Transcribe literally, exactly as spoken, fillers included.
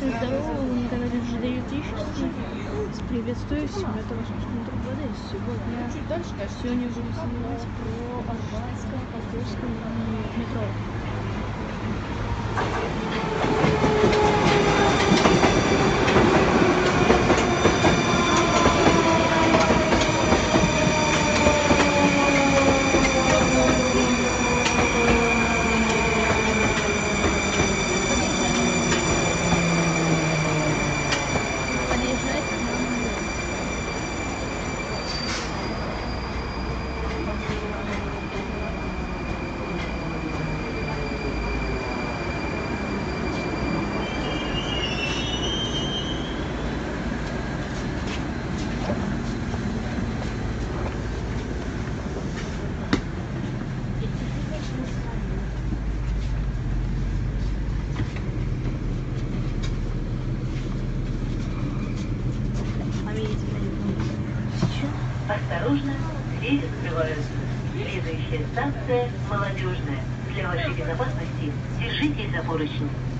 Приветствую, здорово, вы на канале джи ди Ютический. Приветствую всем, это ваш Контур воды. Сегодня, сегодня будем снимать про Арбатское, Покровское метро. Осторожно, двери закрываются. Следующая станция Молодежная. Для вашей безопасности держитесь за поручни.